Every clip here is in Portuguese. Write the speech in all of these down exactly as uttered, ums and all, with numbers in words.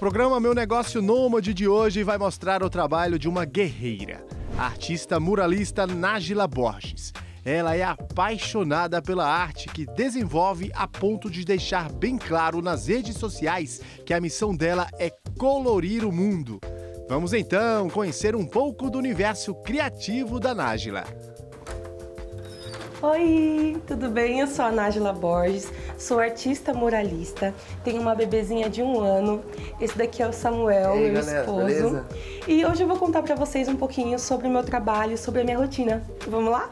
programa Meu Negócio Nômade de hoje vai mostrar o trabalho de uma guerreira, a artista muralista Nájila Borges. Ela é apaixonada pela arte que desenvolve a ponto de deixar bem claro nas redes sociais que a missão dela é colorir o mundo. Vamos então conhecer um pouco do universo criativo da Nájila. Oi, tudo bem? Eu sou a Nájila Borges, sou artista muralista, tenho uma bebezinha de um ano. Esse daqui é o Samuel, Ei, meu galera, esposo. beleza? E hoje eu vou contar pra vocês um pouquinho sobre o meu trabalho, sobre a minha rotina. Vamos lá?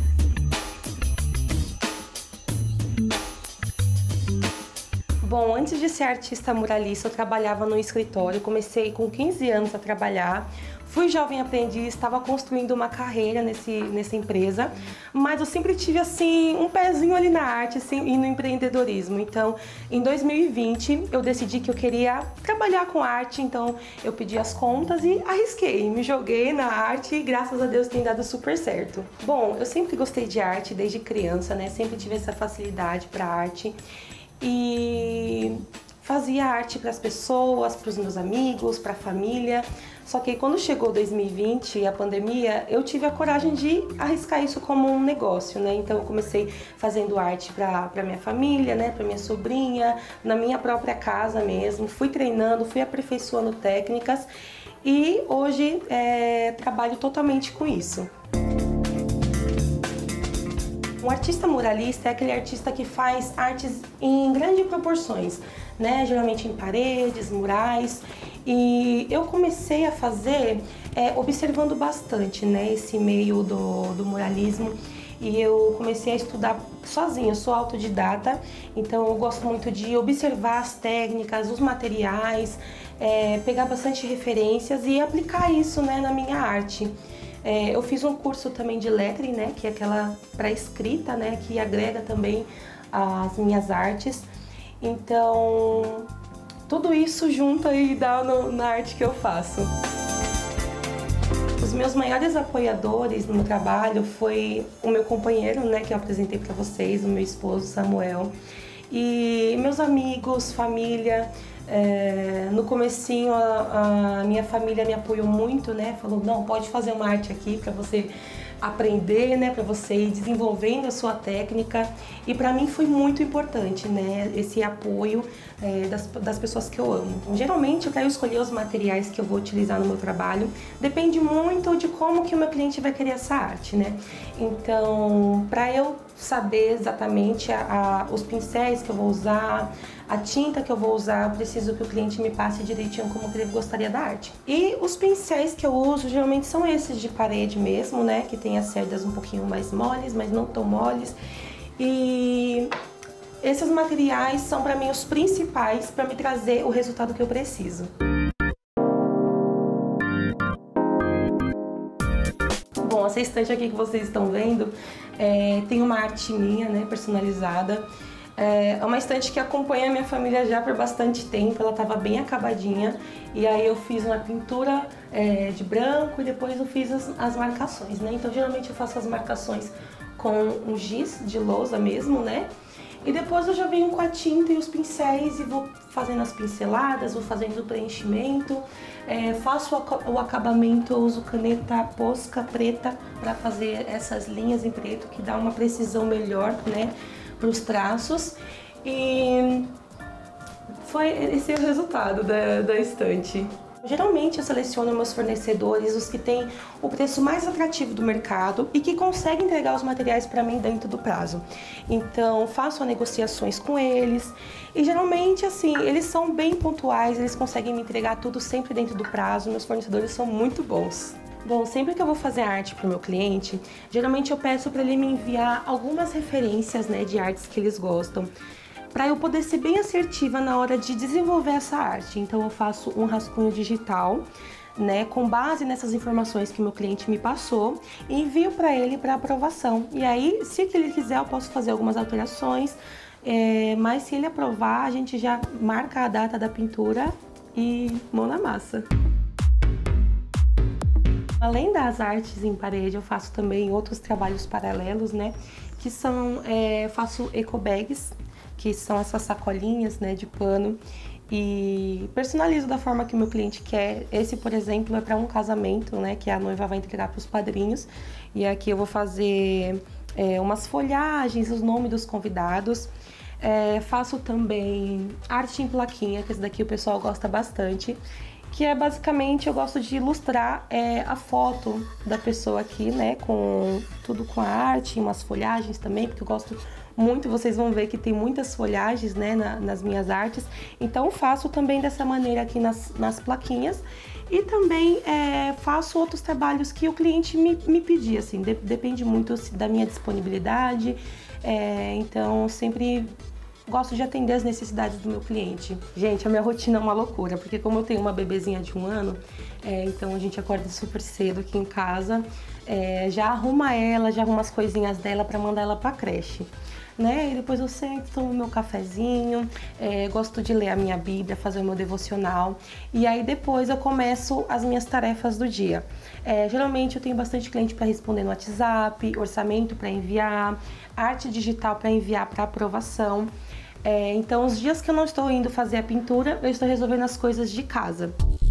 Bom, antes de ser artista muralista, eu trabalhava no escritório, comecei com quinze anos a trabalhar, fui jovem aprendiz, estava construindo uma carreira nesse, nessa empresa, mas eu sempre tive assim um pezinho ali na arte assim, e no empreendedorismo. Então, em dois mil e vinte, eu decidi que eu queria trabalhar com arte, então eu pedi as contas e arrisquei, me joguei na arte e graças a Deus tem dado super certo. Bom, eu sempre gostei de arte desde criança, né? Sempre tive essa facilidade para arte. E fazia arte para as pessoas, para os meus amigos, para a família. Só que quando chegou dois mil e vinte e a pandemia, eu tive a coragem de arriscar isso como um negócio, né? Então eu comecei fazendo arte para para minha família, né? Para minha sobrinha, na minha própria casa mesmo. Fui treinando, fui aperfeiçoando técnicas e hoje é, trabalho totalmente com isso. Um artista muralista é aquele artista que faz artes em grandes proporções, né? Geralmente em paredes, murais. E eu comecei a fazer é, observando bastante, né? Esse meio do, do muralismo. E eu comecei a estudar sozinha, eu sou autodidata, então eu gosto muito de observar as técnicas, os materiais, é, pegar bastante referências e aplicar isso, né, na minha arte. É, eu fiz um curso também de lettering, né, que é aquela para escrita, né, que agrega também as minhas artes. Então, tudo isso junta e dá no, na arte que eu faço. Os meus maiores apoiadores no meu trabalho foi o meu companheiro, né, que eu apresentei para vocês, o meu esposo Samuel, e meus amigos, família. É, no comecinho a, a minha família me apoiou muito, né? Falou, não, pode fazer uma arte aqui para você aprender, né? Para você ir desenvolvendo a sua técnica. E para mim foi muito importante, né? Esse apoio é, das, das pessoas que eu amo. Então, geralmente, para eu escolher os materiais que eu vou utilizar no meu trabalho, depende muito de como que o meu cliente vai querer essa arte, né? Então, para eu saber exatamente a, a, os pincéis que eu vou usar, a tinta que eu vou usar, eu preciso que o cliente me passe direitinho como que ele gostaria da arte. E os pincéis que eu uso geralmente são esses de parede mesmo, né? Que tem as cerdas um pouquinho mais moles, mas não tão moles. E esses materiais são para mim os principais para me trazer o resultado que eu preciso. Bom, essa estante aqui que vocês estão vendo é, tem uma arte minha, né, personalizada. É uma estante que acompanha a minha família já por bastante tempo, ela estava bem acabadinha. E aí eu fiz uma pintura é, de branco e depois eu fiz as, as marcações, né? Então geralmente eu faço as marcações com um giz de lousa mesmo, né? E depois eu já venho com a tinta e os pincéis e vou fazendo as pinceladas, vou fazendo o preenchimento, é, faço o acabamento, eu uso caneta Posca preta para fazer essas linhas em preto que dá uma precisão melhor, né, para os traços. E foi esse é o resultado da, da estante. Geralmente eu seleciono meus fornecedores, os que têm o preço mais atrativo do mercado e que conseguem entregar os materiais para mim dentro do prazo. Então faço negociações com eles e geralmente assim, eles são bem pontuais, eles conseguem me entregar tudo sempre dentro do prazo, meus fornecedores são muito bons. Bom, sempre que eu vou fazer arte para o meu cliente, geralmente eu peço para ele me enviar algumas referências, né, de artes que eles gostam, para eu poder ser bem assertiva na hora de desenvolver essa arte. Então eu faço um rascunho digital, né, com base nessas informações que o meu cliente me passou e envio para ele para aprovação. E aí, se ele quiser, eu posso fazer algumas alterações, é, mas se ele aprovar, a gente já marca a data da pintura e mão na massa. Além das artes em parede, eu faço também outros trabalhos paralelos, né, que são, é, faço eco bags, que são essas sacolinhas, né, de pano, e personalizo da forma que o meu cliente quer. Esse, por exemplo, é para um casamento, né, que a noiva vai entregar para os padrinhos. E aqui eu vou fazer é, umas folhagens, os nomes dos convidados. É, faço também arte em plaquinha, que esse daqui o pessoal gosta bastante. Que é basicamente, eu gosto de ilustrar é, a foto da pessoa aqui, né, com tudo com a arte, umas folhagens também, porque eu gosto muito, vocês vão ver que tem muitas folhagens, né, na, nas minhas artes. Então faço também dessa maneira aqui nas, nas plaquinhas. E também é, faço outros trabalhos que o cliente me, me pedia, assim, de, depende muito da minha disponibilidade. É, então sempre gosto de atender as necessidades do meu cliente. Gente, a minha rotina é uma loucura, porque como eu tenho uma bebezinha de um ano, é, então a gente acorda super cedo aqui em casa, é, já arruma ela, já arruma as coisinhas dela para mandar ela pra creche. Né? E depois eu sento, tomo meu cafezinho, é, gosto de ler a minha Bíblia, fazer o meu devocional. E aí depois eu começo as minhas tarefas do dia. É, geralmente eu tenho bastante cliente para responder no WhatsApp, orçamento para enviar, arte digital para enviar para aprovação. É, então os dias que eu não estou indo fazer a pintura, eu estou resolvendo as coisas de casa.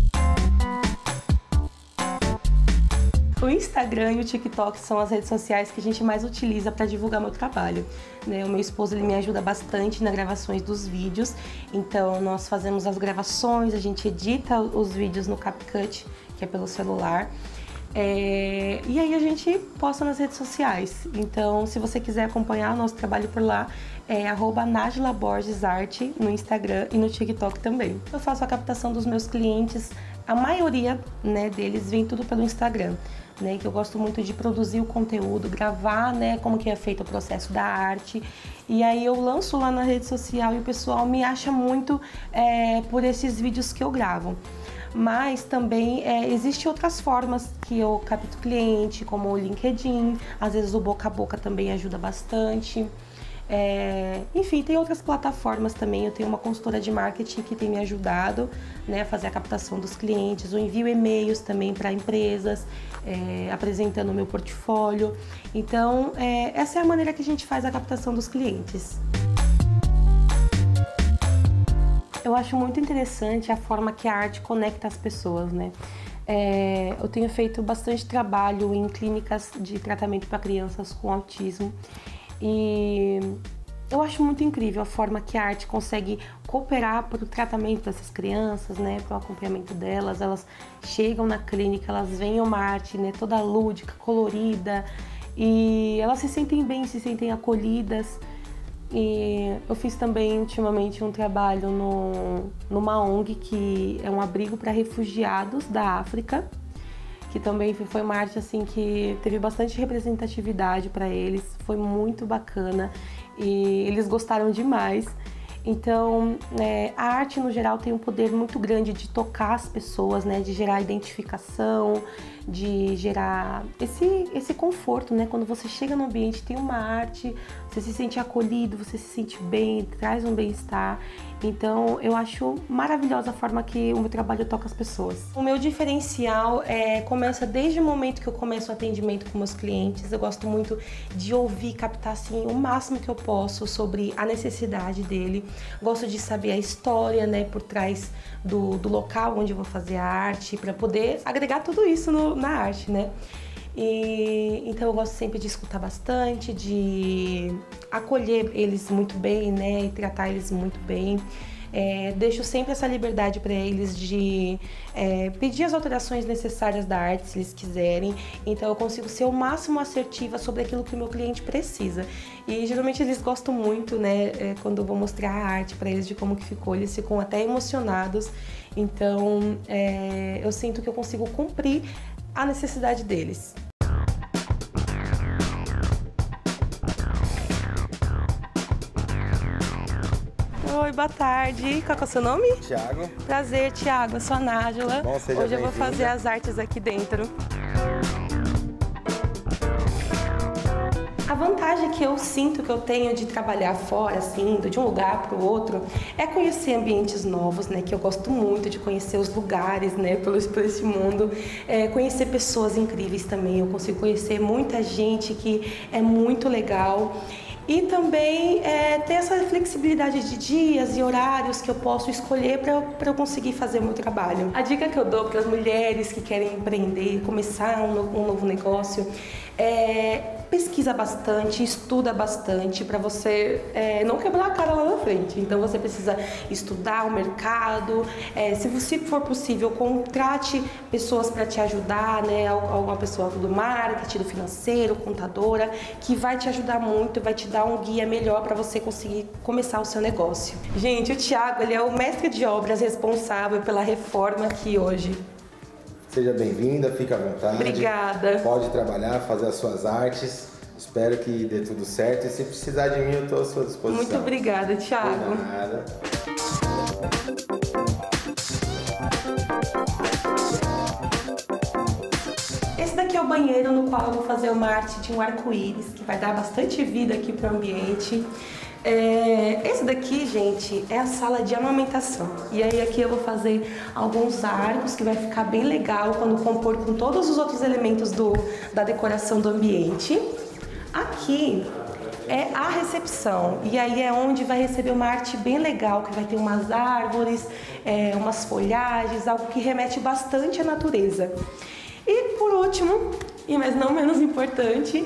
O Instagram e o TikTok são as redes sociais que a gente mais utiliza para divulgar meu trabalho. Né? O meu esposo ele me ajuda bastante nas gravações dos vídeos, então nós fazemos as gravações, a gente edita os vídeos no CapCut, que é pelo celular, é... e aí a gente posta nas redes sociais. Então, se você quiser acompanhar o nosso trabalho por lá, é arroba Nájila Borges Arte no Instagram e no TikTok também. Eu faço a captação dos meus clientes, a maioria, né, deles vem tudo pelo Instagram. Né, que eu gosto muito de produzir o conteúdo, gravar, né, como que é feito o processo da arte, e aí eu lanço lá na rede social e o pessoal me acha muito é, por esses vídeos que eu gravo. Mas também é, existem outras formas que eu capto cliente, como o LinkedIn, às vezes o boca a boca também ajuda bastante. É, enfim, tem outras plataformas também. Eu tenho uma consultora de marketing que tem me ajudado, né, a fazer a captação dos clientes. Eu envio e-mails também para empresas, é, apresentando o meu portfólio. Então, é, essa é a maneira que a gente faz a captação dos clientes. Eu acho muito interessante a forma que a arte conecta as pessoas, né? É, eu tenho feito bastante trabalho em clínicas de tratamento para crianças com autismo. E eu acho muito incrível a forma que a arte consegue cooperar para o tratamento dessas crianças, né, para o acompanhamento delas. Elas chegam na clínica, elas veem uma arte, né, toda lúdica, colorida, e elas se sentem bem, se sentem acolhidas. E eu fiz também ultimamente um trabalho no, numa O N G que é um abrigo para refugiados da África, que também foi uma arte assim que teve bastante representatividade para eles, foi muito bacana e eles gostaram demais. Então, é, a arte no geral tem um poder muito grande de tocar as pessoas, né, de gerar identificação, de gerar esse, esse conforto, né? Quando você chega no ambiente, tem uma arte, você se sente acolhido, você se sente bem, traz um bem-estar. Então, eu acho maravilhosa a forma que o meu trabalho toca as pessoas. O meu diferencial é, começa desde o momento que eu começo o atendimento com meus clientes. Eu gosto muito de ouvir, captar assim, o máximo que eu posso sobre a necessidade dele. Gosto de saber a história, né, por trás do, do local onde eu vou fazer a arte, para poder agregar tudo isso no, na arte, né? E, então eu gosto sempre de escutar bastante, de acolher eles muito bem, né, e tratar eles muito bem. É, deixo sempre essa liberdade para eles de é, pedir as alterações necessárias da arte, se eles quiserem. Então eu consigo ser o máximo assertiva sobre aquilo que o meu cliente precisa. E geralmente eles gostam muito, né, é, quando eu vou mostrar a arte para eles de como que ficou. Eles ficam até emocionados. Então é, eu sinto que eu consigo cumprir a necessidade deles. Oi, boa tarde. Qual é o seu nome? Tiago. Prazer, Tiago. Eu sou a Nájila. Bom, seja Hoje eu vou bem-vinda. fazer as artes aqui dentro. A vantagem que eu sinto que eu tenho de trabalhar fora, assim, indo de um lugar para o outro, é conhecer ambientes novos, né? Que eu gosto muito de conhecer os lugares, né? Pelo, por esse mundo. É, conhecer pessoas incríveis também. Eu consigo conhecer muita gente que é muito legal. E também é, ter essa flexibilidade de dias e horários que eu posso escolher para eu, eu conseguir fazer o meu trabalho. A dica que eu dou para as mulheres que querem empreender, começar um, um novo negócio, é pesquisa bastante, estuda bastante para você é, não quebrar a cara lá na frente. Então você precisa estudar o mercado, é, se você for possível, contrate pessoas para te ajudar, né? Alguma pessoa do marketing, do financeiro, contadora, que vai te ajudar muito, vai te dar um guia melhor para você conseguir começar o seu negócio. Gente, o Thiago, ele é o mestre de obras responsável pela reforma aqui hoje. Seja bem-vinda, fica à vontade. Obrigada. Pode trabalhar, fazer as suas artes. Espero que dê tudo certo. E se precisar de mim, eu estou à sua disposição. Muito obrigada, Thiago. De nada. Esse daqui é o banheiro no qual eu vou fazer uma arte de um arco-íris, que vai dar bastante vida aqui para o ambiente. É, esse daqui, gente, é a sala de amamentação. E aí aqui eu vou fazer alguns arcos que vai ficar bem legal quando compor com todos os outros elementos do, da decoração do ambiente. Aqui é a recepção, e aí é onde vai receber uma arte bem legal, que vai ter umas árvores, é, umas folhagens, algo que remete bastante à natureza. E por último, e mas não menos importante,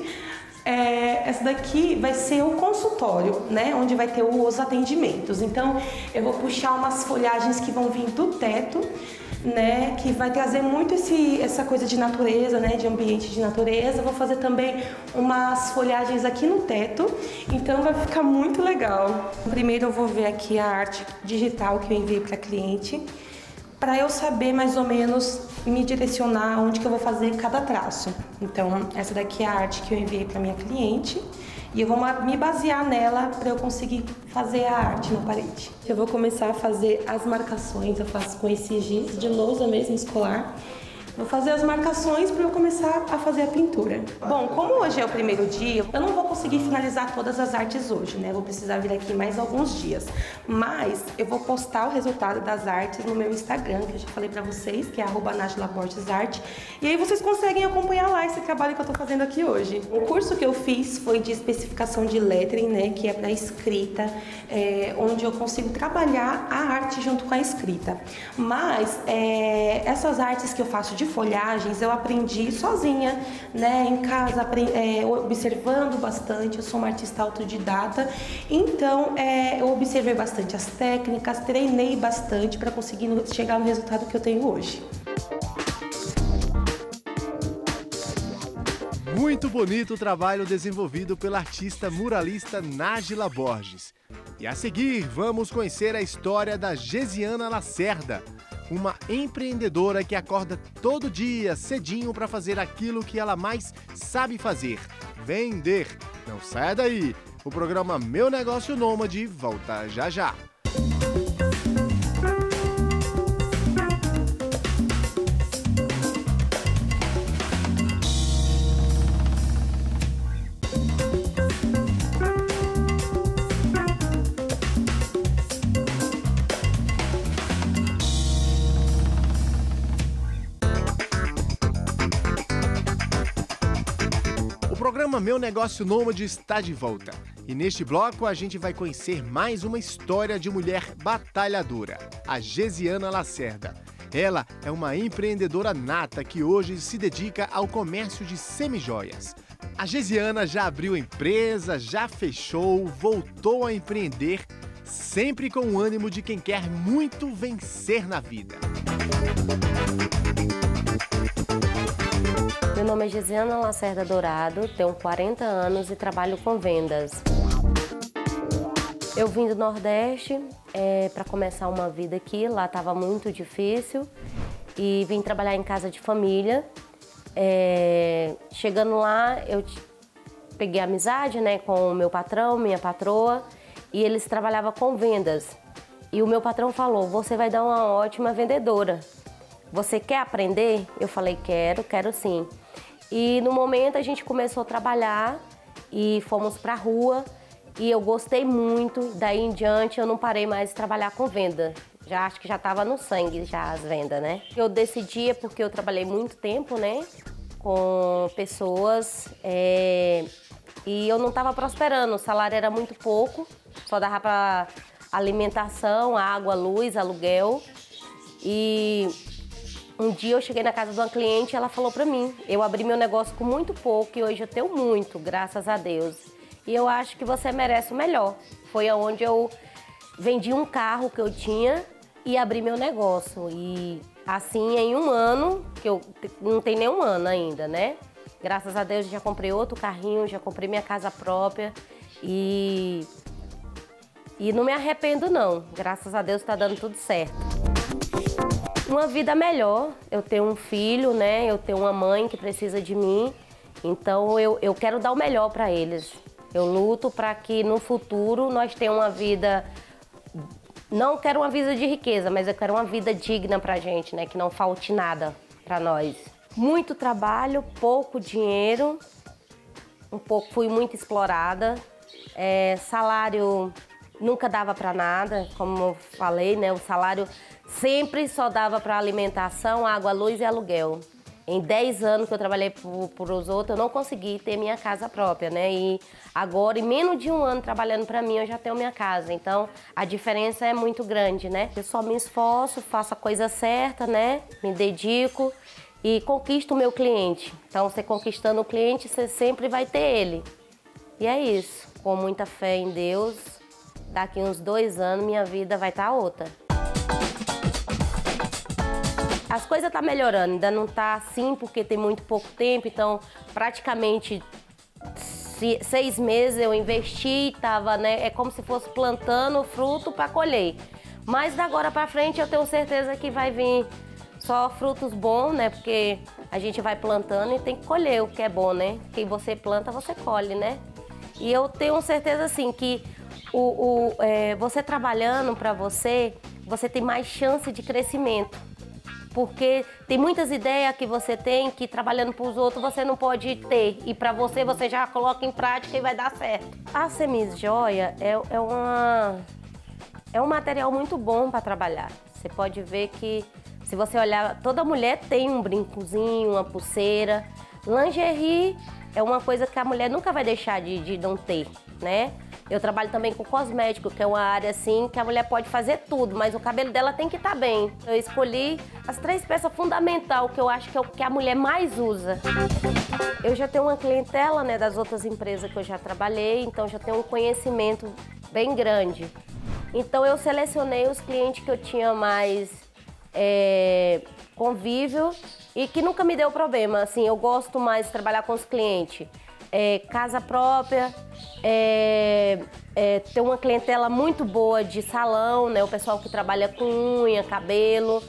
É, essa daqui vai ser o consultório, né, onde vai ter os atendimentos. Então eu vou puxar umas folhagens que vão vir do teto, né, que vai trazer muito esse, essa coisa de natureza, né, de ambiente de natureza. Vou fazer também umas folhagens aqui no teto, então vai ficar muito legal. Primeiro eu vou ver aqui a arte digital que eu enviei para cliente, para eu saber mais ou menos me direcionar onde que eu vou fazer cada traço. Então, essa daqui é a arte que eu enviei para minha cliente e eu vou me basear nela para eu conseguir fazer a arte na parede. Eu vou começar a fazer as marcações, eu faço com esse giz de lousa mesmo, escolar. Vou fazer as marcações para eu começar a fazer a pintura. Bom, como hoje é o primeiro dia, eu não vou conseguir finalizar todas as artes hoje, né? Vou precisar vir aqui mais alguns dias. Mas eu vou postar o resultado das artes no meu Instagram, que eu já falei para vocês, que é arroba Nájila Borges Arte. E aí vocês conseguem acompanhar lá esse trabalho que eu tô fazendo aqui hoje. O curso que eu fiz foi de especificação de lettering, né? Que é para escrita, é, onde eu consigo trabalhar a arte junto com a escrita. Mas é, essas artes que eu faço de folhagens eu aprendi sozinha, né, em casa, é, observando bastante. Eu sou uma artista autodidata, então é, eu observei bastante as técnicas, treinei bastante para conseguir chegar no resultado que eu tenho hoje. Muito bonito o trabalho desenvolvido pela artista muralista Nájila Borges. E a seguir, vamos conhecer a história da Gesiana Lacerda, uma empreendedora que acorda todo dia cedinho para fazer aquilo que ela mais sabe fazer: vender. Não saia daí, o programa Meu Negócio Nômade volta já já. O programa Meu Negócio Nômade está de volta. E neste bloco a gente vai conhecer mais uma história de mulher batalhadora, a Gesiana Lacerda. Ela é uma empreendedora nata que hoje se dedica ao comércio de semijoias. A Gesiana já abriu empresa, já fechou, voltou a empreender, sempre com o ânimo de quem quer muito vencer na vida. Meu nome é Gesiana Lacerda Dourado, tenho quarenta anos e trabalho com vendas. Eu vim do Nordeste é, para começar uma vida aqui, lá estava muito difícil, e vim trabalhar em casa de família. É, chegando lá, eu peguei amizade, né, com o meu patrão, minha patroa, e eles trabalhavam com vendas. E o meu patrão falou: você vai dar uma ótima vendedora. Você quer aprender? Eu falei: quero, quero sim. E no momento a gente começou a trabalhar e fomos para a rua e eu gostei muito. Daí em diante eu não parei mais de trabalhar com venda. Já acho que já estava no sangue já as vendas, né? Eu decidia porque eu trabalhei muito tempo, né, com pessoas é, e eu não estava prosperando, o salário era muito pouco, só dava para alimentação, água, luz, aluguel. E um dia eu cheguei na casa de uma cliente e ela falou para mim, eu abri meu negócio com muito pouco e hoje eu tenho muito, graças a Deus. E eu acho que você merece o melhor. Foi onde eu vendi um carro que eu tinha e abri meu negócio. E assim, em um ano, que eu não tem nem um ano ainda, né? Graças a Deus, já comprei outro carrinho, já comprei minha casa própria e, e não me arrependo não. Graças a Deus, tá dando tudo certo. Uma vida melhor, eu tenho um filho, né? Eu tenho uma mãe que precisa de mim, então eu, eu quero dar o melhor para eles. Eu luto para que no futuro nós tenhamos uma vida, não quero uma vida de riqueza, mas eu quero uma vida digna pra gente, né? Que não falte nada para nós. Muito trabalho, pouco dinheiro, um pouco fui muito explorada, é, salário nunca dava para nada, como eu falei, né? O salário sempre só dava para alimentação, água, luz e aluguel. Em dez anos que eu trabalhei para os outros, eu não consegui ter minha casa própria, né? E agora, em menos de um ano trabalhando para mim, eu já tenho minha casa. Então, a diferença é muito grande, né? Eu só me esforço, faço a coisa certa, né? Me dedico e conquisto o meu cliente. Então, você conquistando o cliente, você sempre vai ter ele. E é isso. Com muita fé em Deus, daqui uns dois anos, minha vida vai estar outra. As coisas estão melhorando, ainda não está assim porque tem muito pouco tempo, então praticamente seis meses eu investi, tava, né, é como se fosse plantando fruto para colher. Mas da agora para frente eu tenho certeza que vai vir só frutos bons, né, porque a gente vai plantando e tem que colher o que é bom, né? Quem você planta, você colhe, né? E eu tenho certeza assim que o, o, é, você trabalhando para você, você tem mais chance de crescimento. Porque tem muitas ideias que você tem que trabalhando para os outros você não pode ter. E para você, você já coloca em prática e vai dar certo. A Semijoia é, é, uma, é um material muito bom para trabalhar. Você pode ver que, se você olhar, toda mulher tem um brincozinho, uma pulseira. Lingerie é uma coisa que a mulher nunca vai deixar de, de não ter, né? Eu trabalho também com cosmético, que é uma área assim que a mulher pode fazer tudo, mas o cabelo dela tem que estar bem. Eu escolhi as três peças fundamentais que eu acho que é o que a mulher mais usa. Eu já tenho uma clientela, né, das outras empresas que eu já trabalhei, então já tenho um conhecimento bem grande. Então eu selecionei os clientes que eu tinha mais é, convívio e que nunca me deu problema. Assim, eu gosto mais de trabalhar com os clientes. É, casa própria, é, é, tem uma clientela muito boa de salão, né? O pessoal que trabalha com unha, cabelo.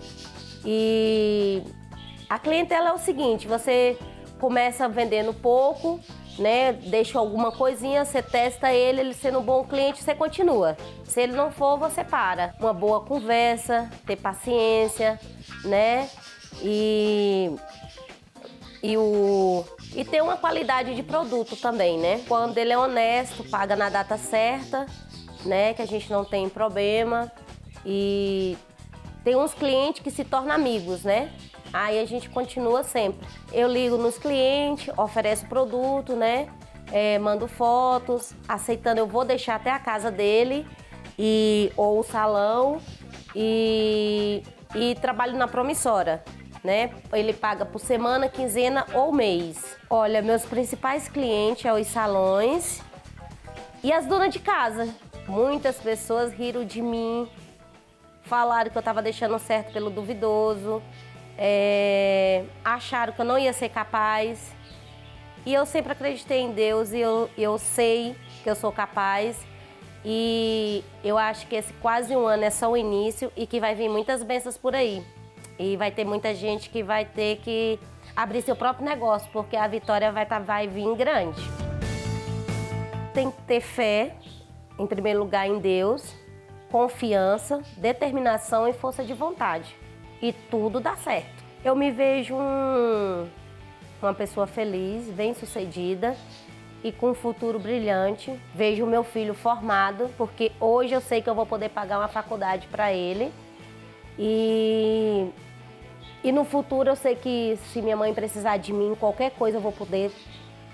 E a clientela é o seguinte, você começa vendendo pouco, né? Deixa alguma coisinha, você testa ele, ele sendo um bom cliente, você continua. Se ele não for, você para. Uma boa conversa, ter paciência, né? E, e o... E ter uma qualidade de produto também, né? Quando ele é honesto, paga na data certa, né? Que a gente não tem problema. E tem uns clientes que se tornam amigos, né? Aí a gente continua sempre. Eu ligo nos clientes, ofereço produto, né? É, mando fotos, aceitando, eu vou deixar até a casa dele, e, ou o salão, e, e trabalho na promissora. Né? Ele paga por semana, quinzena ou mês. Olha, meus principais clientes são os salões e as donas de casa. Muitas pessoas riram de mim, falaram que eu estava deixando certo pelo duvidoso, é, acharam que eu não ia ser capaz. E eu sempre acreditei em Deus e eu, eu sei que eu sou capaz. E eu acho que esse quase um ano é só o início e que vai vir muitas bênçãos por aí. E vai ter muita gente que vai ter que abrir seu próprio negócio, porque a vitória vai, tá, vai vir grande. Tem que ter fé, em primeiro lugar, em Deus, confiança, determinação e força de vontade. E tudo dá certo. Eu me vejo um, uma pessoa feliz, bem-sucedida e com um futuro brilhante. Vejo o meu filho formado, porque hoje eu sei que eu vou poder pagar uma faculdade para ele. E... E no futuro eu sei que se minha mãe precisar de mim, qualquer coisa eu vou poder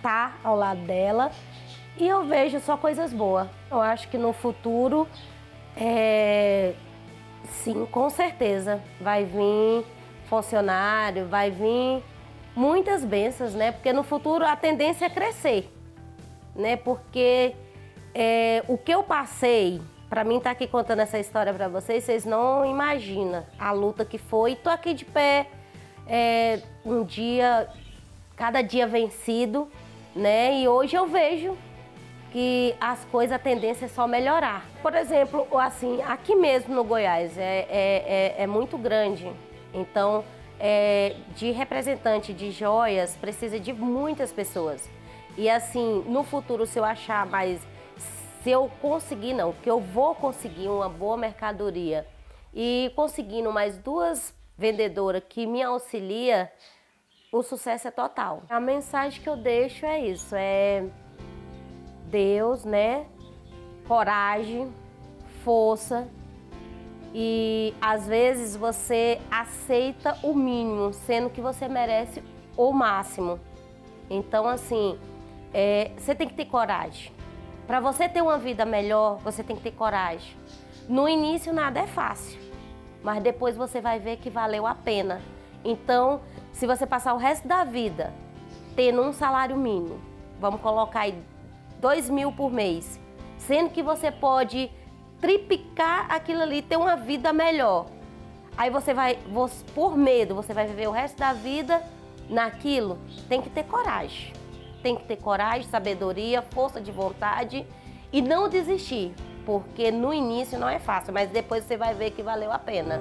estar ao lado dela e eu vejo só coisas boas. Eu acho que no futuro, é, sim, com certeza, vai vir funcionário, vai vir muitas bênçãos, né? Porque no futuro a tendência é crescer, né? Porque é, o que eu passei, para mim estar aqui contando essa história para vocês, vocês não imaginam a luta que foi. Tô aqui de pé, é, um dia, cada dia vencido, né? E hoje eu vejo que as coisas, a tendência é só melhorar. Por exemplo, assim, aqui mesmo no Goiás é, é, é, é muito grande, então é, de representante de joias precisa de muitas pessoas. E assim, no futuro, se eu achar mais, se eu conseguir, não, que eu vou conseguir uma boa mercadoria e conseguindo mais duas vendedoras que me auxilia, o sucesso é total. A mensagem que eu deixo é isso, é Deus, né? Coragem, força e às vezes você aceita o mínimo, sendo que você merece o máximo. Então, assim, é, você tem que ter coragem. Para você ter uma vida melhor, você tem que ter coragem. No início nada é fácil, mas depois você vai ver que valeu a pena. Então, se você passar o resto da vida tendo um salário mínimo, vamos colocar aí dois mil por mês, sendo que você pode triplicar aquilo ali, ter uma vida melhor. Aí você vai, você, por medo, você vai viver o resto da vida naquilo. Tem que ter coragem. Tem que ter coragem, sabedoria, força de vontade e não desistir, porque no início não é fácil, mas depois você vai ver que valeu a pena.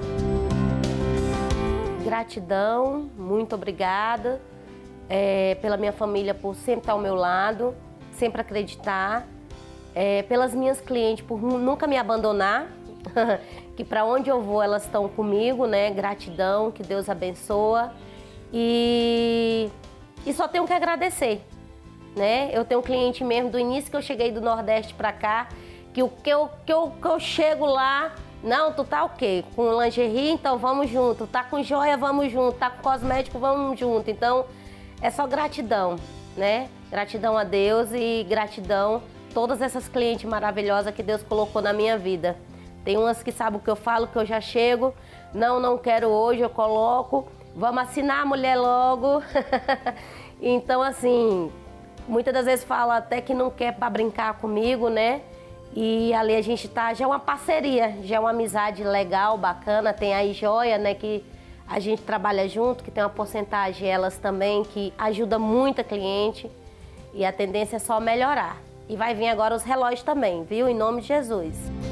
Gratidão, muito obrigada é, pela minha família por sempre estar ao meu lado, sempre acreditar, é, pelas minhas clientes por nunca me abandonar, que para onde eu vou elas estão comigo, né? Gratidão, que Deus abençoa e, e só tenho que agradecer, né? Eu tenho um cliente mesmo do início que eu cheguei do Nordeste para cá, que o que eu, que, eu, que eu chego lá, não, tu tá o quê? Com lingerie, então vamos junto, tá com joia, vamos junto, tá com cosmético, vamos junto. Então é só gratidão, né? Gratidão a Deus e gratidão a todas essas clientes maravilhosas que Deus colocou na minha vida. Tem umas que sabem o que eu falo, que eu já chego, não, não quero hoje, eu coloco, vamos assinar a mulher logo. Então, assim, muitas das vezes fala até que não quer para brincar comigo, né? E ali a gente tá, já é uma parceria, já é uma amizade legal, bacana. Tem aí joia, né, que a gente trabalha junto, que tem uma porcentagem elas também, que ajuda muito a cliente. E a tendência é só melhorar. E vai vir agora os relógios também, viu? Em nome de Jesus.